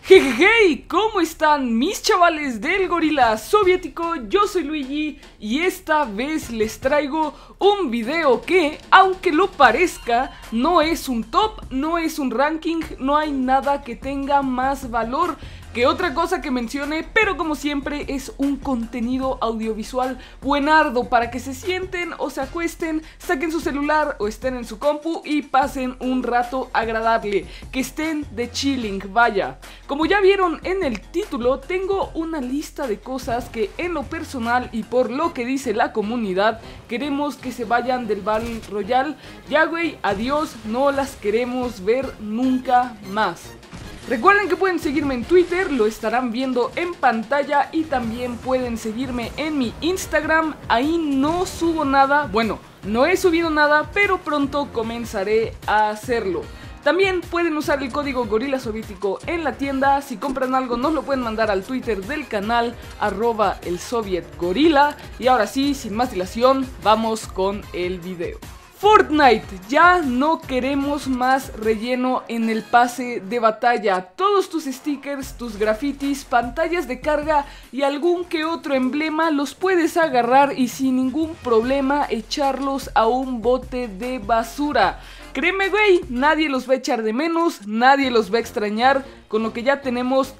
Hey, ¿cómo están mis chavales del gorila soviético? Yo soy Luigi y esta vez les traigo un video que, aunque lo parezca, no es un top, no es un ranking, no hay nada que tenga más valor que otra cosa que mencione, pero como siempre es un contenido audiovisual buenardo para que se sienten o se acuesten, saquen su celular o estén en su compu y pasen un rato agradable, que estén de chilling, vaya. Como ya vieron en el título, tengo una lista de cosas que en lo personal y por lo que dice la comunidad, queremos que se vayan del Battle Royale. Ya güey, adiós, no las queremos ver nunca más. Recuerden que pueden seguirme en Twitter, lo estarán viendo en pantalla, y también pueden seguirme en mi Instagram. Ahí no subo nada, bueno, no he subido nada, pero pronto comenzaré a hacerlo. También pueden usar el código gorila soviético en la tienda. Si compran algo nos lo pueden mandar al Twitter del canal @elsovietgorila. Y ahora sí, sin más dilación, vamos con el video. Fortnite, ya no queremos más relleno en el pase de batalla. Todos tus stickers, tus grafitis, pantallas de carga y algún que otro emblema los puedes agarrar y sin ningún problema echarlos a un bote de basura. Créeme güey, nadie los va a echar de menos, nadie los va a extrañar. Con lo que ya tenemos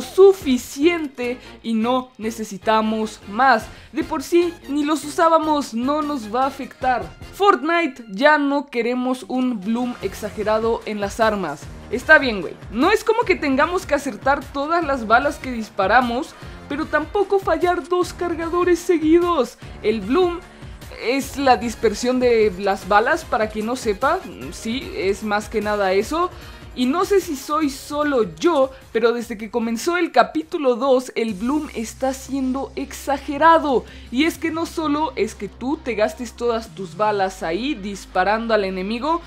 suficiente y no necesitamos más. De por sí, ni los usábamos, no nos va a afectar. Fortnite, ya no queremos un bloom exagerado en las armas. Está bien güey, no es como que tengamos que acertar todas las balas que disparamos, pero tampoco fallar 2 cargadores seguidos. El bloom es la dispersión de las balas, para quien no sepa. Sí, es más que nada eso. Y no sé si soy solo yo, pero desde que comenzó el capítulo 2, el bloom está siendo exagerado. Y es que no solo es que tú te gastes todas tus balas ahí disparando al enemigo.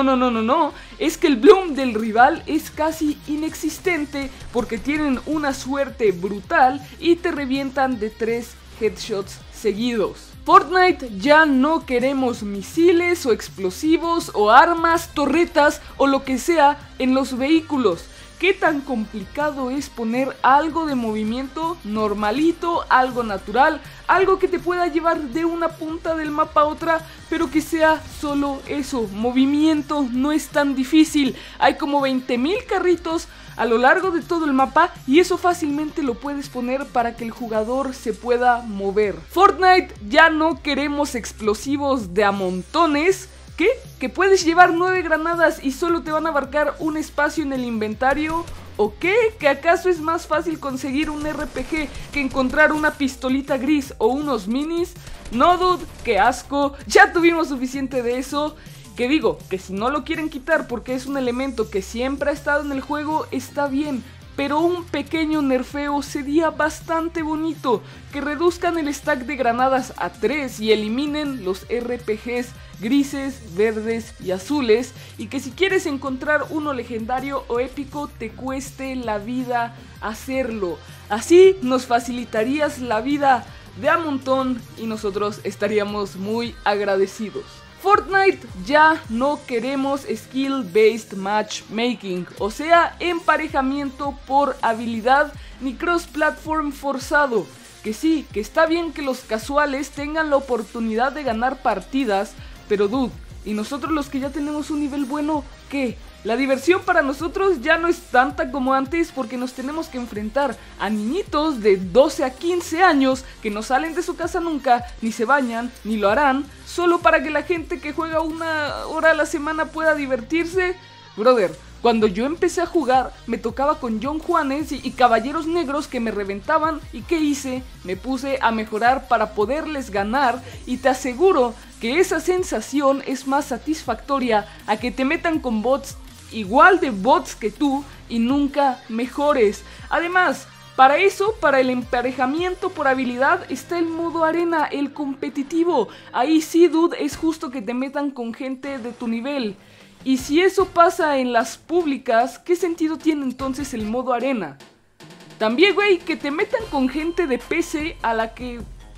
No. Es que el bloom del rival es casi inexistente, porque tienen una suerte brutal y te revientan de 3 headshots seguidos. Fortnite, ya no queremos misiles o explosivos o armas, torretas o lo que sea en los vehículos. ¿Qué tan complicado es poner algo de movimiento normalito, algo natural, algo que te pueda llevar de una punta del mapa a otra, pero que sea solo eso? Movimiento no es tan difícil, hay como 20,000 carritos a lo largo de todo el mapa y eso fácilmente lo puedes poner para que el jugador se pueda mover. Fortnite, ya no queremos explosivos de a montones. ¿Qué? ¿Que puedes llevar 9 granadas y solo te van a abarcar un espacio en el inventario? ¿O qué? ¿Que acaso es más fácil conseguir un RPG que encontrar una pistolita gris o unos minis? No dude, qué asco, ya tuvimos suficiente de eso. Que digo, que si no lo quieren quitar porque es un elemento que siempre ha estado en el juego, está bien. Pero un pequeño nerfeo sería bastante bonito. Que reduzcan el stack de granadas a 3 y eliminen los RPGs grises, verdes y azules. Y que si quieres encontrar uno legendario o épico te cueste la vida hacerlo. Así nos facilitarías la vida de a montón y nosotros estaríamos muy agradecidos. Fortnite, ya no queremos skill based matchmaking, o sea, emparejamiento por habilidad ni cross platform forzado. Que sí, que está bien que los casuales tengan la oportunidad de ganar partidas, pero dude, ¿y nosotros los que ya tenemos un nivel bueno, qué? La diversión para nosotros ya no es tanta como antes, porque nos tenemos que enfrentar a niñitos de 12 a 15 años que no salen de su casa nunca, ni se bañan, ni lo harán, solo para que la gente que juega 1 hora a la semana pueda divertirse. Brother, cuando yo empecé a jugar me tocaba con John Juanes y caballeros negros que me reventaban. ¿Y qué hice? Me puse a mejorar para poderles ganar, y te aseguro que esa sensación es más satisfactoria a que te metan con bots igual de bots que tú y nunca mejores. Además, para eso, para el emparejamiento por habilidad, está el modo arena, el competitivo. Ahí sí, dude, es justo que te metan con gente de tu nivel. Y si eso pasa en las públicas, ¿qué sentido tiene entonces el modo arena? También, güey, que te metan con gente de PC a la que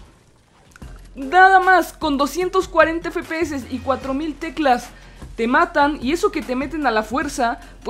nada más con 240 FPS y 4000 teclas te matan, y eso que te meten a la fuerza, pues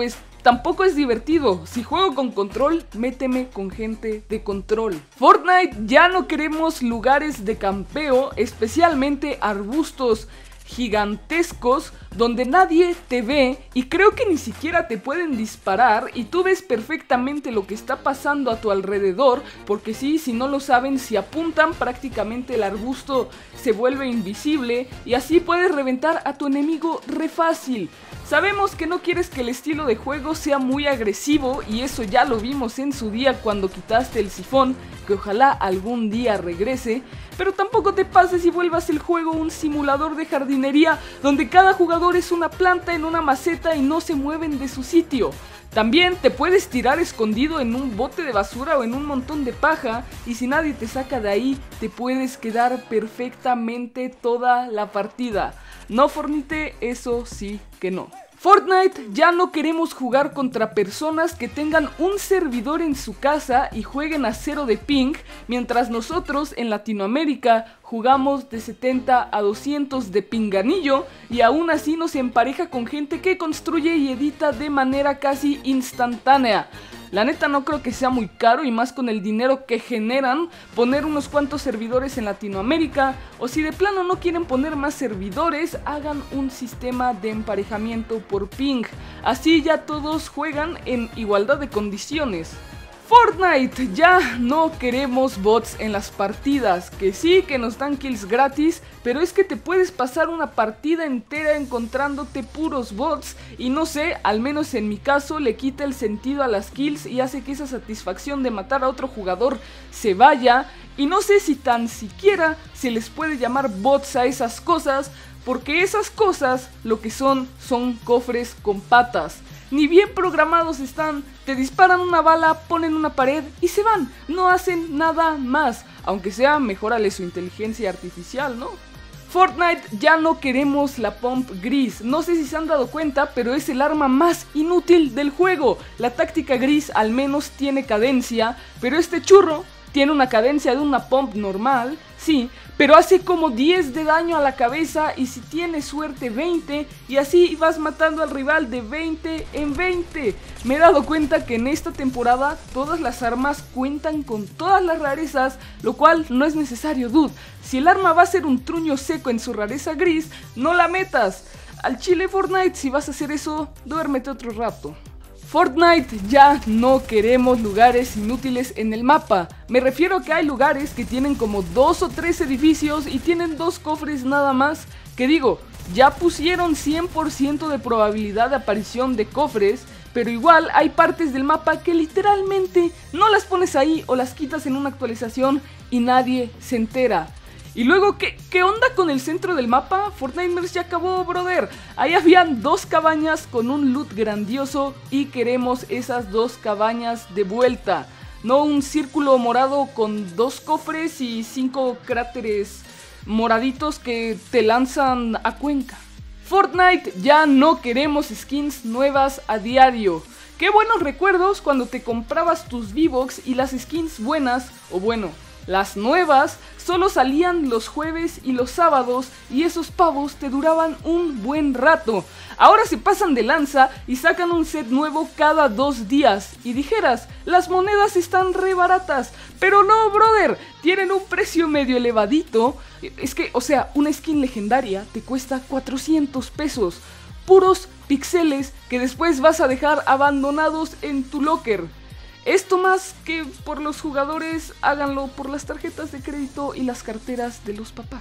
tampoco es divertido. Si juego con control, méteme con gente de control. Fortnite, ya no queremos lugares de campeo, especialmente arbustos gigantescos donde nadie te ve y creo que ni siquiera te pueden disparar y tú ves perfectamente lo que está pasando a tu alrededor, porque sí, si no lo saben, si apuntan prácticamente el arbusto se vuelve invisible y así puedes reventar a tu enemigo re fácil. Sabemos que no quieres que el estilo de juego sea muy agresivo y eso ya lo vimos en su día cuando quitaste el sifón, que ojalá algún día regrese, pero tampoco te pases y vuelvas el juego un simulador de jardinería donde cada jugador es una planta en una maceta y no se mueven de su sitio. También te puedes tirar escondido en un bote de basura o en un montón de paja y si nadie te saca de ahí te puedes quedar perfectamente toda la partida. No, Fornite, eso sí que no. Fortnite, ya no queremos jugar contra personas que tengan un servidor en su casa y jueguen a 0 de ping, mientras nosotros en Latinoamérica jugamos de 70 a 200 de pinganillo y aún así nos empareja con gente que construye y edita de manera casi instantánea. La neta no creo que sea muy caro y más con el dinero que generan poner unos cuantos servidores en Latinoamérica, o si de plano no quieren poner más servidores, hagan un sistema de emparejamiento por ping, así ya todos juegan en igualdad de condiciones. Fortnite, ya no queremos bots en las partidas, que sí que nos dan kills gratis, pero es que te puedes pasar una partida entera encontrándote puros bots y no sé, al menos en mi caso le quita el sentido a las kills y hace que esa satisfacción de matar a otro jugador se vaya y no sé si tan siquiera se les puede llamar bots a esas cosas, porque esas cosas lo que son cofres con patas. Ni bien programados están, te disparan una bala, ponen una pared y se van, no hacen nada más, aunque sea mejórale su inteligencia artificial, ¿no? Fortnite, ya no queremos la pump gris, no sé si se han dado cuenta, pero es el arma más inútil del juego. La táctica gris al menos tiene cadencia, pero este churro tiene una cadencia de una pump normal, sí, pero hace como 10 de daño a la cabeza y si tienes suerte 20 y así vas matando al rival de 20 en 20. Me he dado cuenta que en esta temporada todas las armas cuentan con todas las rarezas, lo cual no es necesario, dude. Si el arma va a ser un truño seco en su rareza gris, no la metas. Al chile Fortnite, si vas a hacer eso, duérmete otro rato. Fortnite, ya no queremos lugares inútiles en el mapa. Me refiero a que hay lugares que tienen como 2 o 3 edificios y tienen 2 cofres nada más. Que digo, ya pusieron 100% de probabilidad de aparición de cofres, pero igual hay partes del mapa que literalmente no las pones ahí o las quitas en una actualización y nadie se entera. Y luego, ¿qué onda con el centro del mapa? Fortnite ya acabó, brother. Ahí habían 2 cabañas con un loot grandioso y queremos esas 2 cabañas de vuelta. No un círculo morado con 2 cofres y 5 cráteres moraditos que te lanzan a Cuenca. Fortnite, ya no queremos skins nuevas a diario. Qué buenos recuerdos cuando te comprabas tus V-Bucks y las skins buenas, o bueno, las nuevas, solo salían los jueves y los sábados y esos pavos te duraban un buen rato. Ahora se pasan de lanza y sacan un set nuevo cada 2 días. Y dijeras, las monedas están re baratas. Pero no, brother, tienen un precio medio elevadito. Es que, o sea, una skin legendaria te cuesta 400 pesos. Puros pixeles que después vas a dejar abandonados en tu locker. Esto más que por los jugadores, háganlo por las tarjetas de crédito y las carteras de los papás.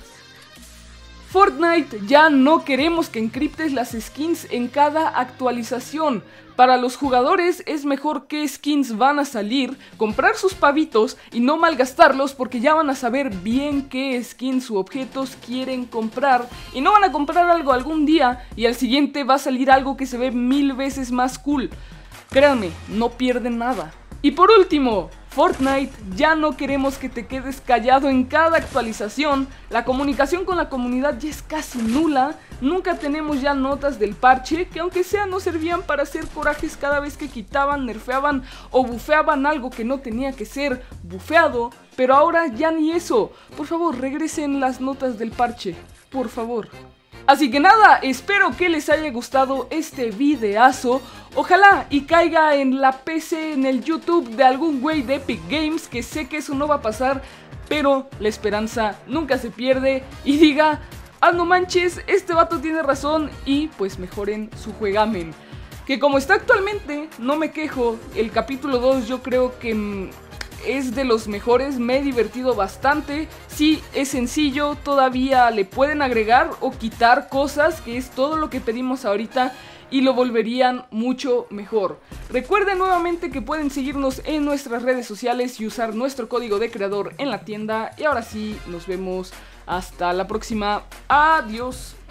Fortnite, ya no queremos que encriptes las skins en cada actualización. Para los jugadores es mejor qué skins van a salir, comprar sus pavitos y no malgastarlos porque ya van a saber bien qué skins u objetos quieren comprar. Y no van a comprar algo algún día y al siguiente va a salir algo que se ve 1000 veces más cool. Créanme, no pierden nada. Y por último, Fortnite, ya no queremos que te quedes callado en cada actualización. La comunicación con la comunidad ya es casi nula. Nunca tenemos ya notas del parche, que aunque sea no servían para hacer corajes cada vez que quitaban, nerfeaban o bufeaban algo que no tenía que ser bufeado. Pero ahora ya ni eso. Por favor, regresen las notas del parche, por favor. Así que nada, espero que les haya gustado este videazo. Ojalá y caiga en la PC, en el YouTube de algún güey de Epic Games, que sé que eso no va a pasar, pero la esperanza nunca se pierde, y diga: ah, no manches, este vato tiene razón, y pues mejoren su juegamen. Que como está actualmente, no me quejo. El capítulo 2 yo creo que es de los mejores, me he divertido bastante. Sí, es sencillo, todavía le pueden agregar o quitar cosas, que es todo lo que pedimos ahorita, y lo volverían mucho mejor. Recuerden nuevamente que pueden seguirnos en nuestras redes sociales y usar nuestro código de creador en la tienda. Y ahora sí, nos vemos hasta la próxima. Adiós.